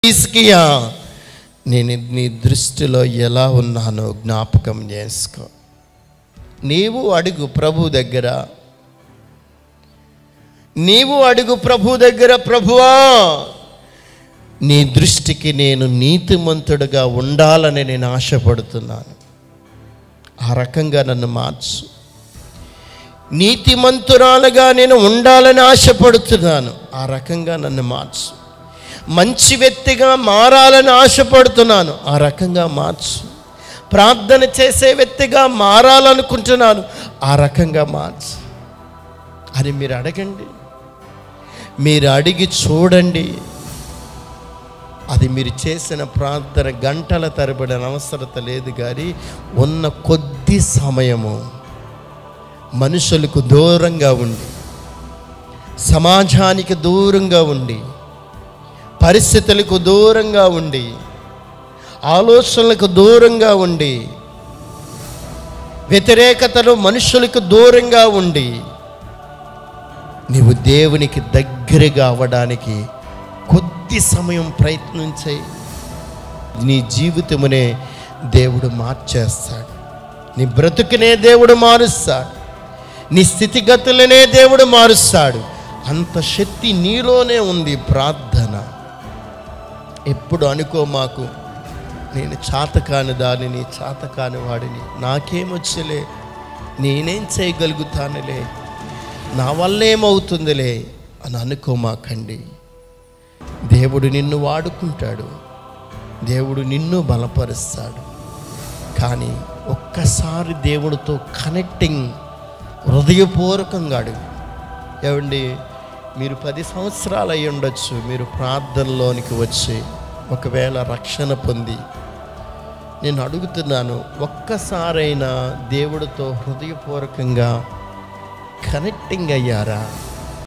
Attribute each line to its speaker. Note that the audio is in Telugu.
Speaker 1: హిజ్కియా, నేను నీ దృష్టిలో ఎలా ఉన్నానో జ్ఞాపకం చేసుకో. నీవు అడుగు ప్రభు దగ్గర, నీవు అడుగు ప్రభు దగ్గర, ప్రభువా నీ దృష్టికి నేను నీతిమంతుడిగా ఉండాలని నేను ఆశపడుతున్నాను, ఆ రకంగా నన్ను మార్చు. నీతిమంతురాలుగా నేను ఉండాలని ఆశపడుతున్నాను, ఆ రకంగా నన్ను మార్చు. మంచి వ్యక్తిగా మారాలని ఆశపడుతున్నాను, ఆ రకంగా మార్చు. ప్రార్థన చేసే వ్యక్తిగా మారాలనుకుంటున్నాను, ఆ రకంగా మార్చు అని మీరు అడగండి. మీరు అడిగి చూడండి. అది మీరు చేసిన ప్రార్థన గంటల తరబడిన అవసరత లేదు, కానీ ఉన్న కొద్ది సమయము మనుషులకు దూరంగా ఉండి, సమాజానికి దూరంగా ఉండి, పరిస్థితులకు దూరంగా ఉండి, ఆలోచనలకు దూరంగా ఉండి, వ్యతిరేకతలు మనుషులకు దూరంగా ఉండి, నీవు దేవునికి దగ్గరగా అవ్వడానికి కొద్ది సమయం ప్రయత్నం చేయి. నీ జీవితమునే దేవుడు మార్చేస్తాడు, నీ బ్రతుకునే దేవుడు మారుస్తాడు, నీ స్థితిగతులనే దేవుడు మారుస్తాడు. అంత శక్తి నీలోనే ఉంది. ప్రార్థన ఎప్పుడు అనుకో మాకు, నేను చాతకాని దానిని, చాతకాని వాడిని, నాకేమొచ్చలే, నేనేం చేయగలుగుతానులే, నా వల్ల ఏమవుతుందిలే అని అనుకోమాకండి. దేవుడు నిన్ను వాడుకుంటాడు, దేవుడు నిన్ను బలపరుస్తాడు. కానీ ఒక్కసారి దేవుడితో కనెక్టింగ్ హృదయపూర్వకంగా అడుగు. ఏమండి, మీరు 10 సంవత్సరాలు అయి ఉండొచ్చు మీరు ప్రార్థనలోనికి వచ్చి ఒకవేళ రక్షణ పొంది. నేను అడుగుతున్నాను, ఒక్కసారైనా దేవుడితో హృదయపూర్వకంగా కనెక్టింగ్ అయ్యారా?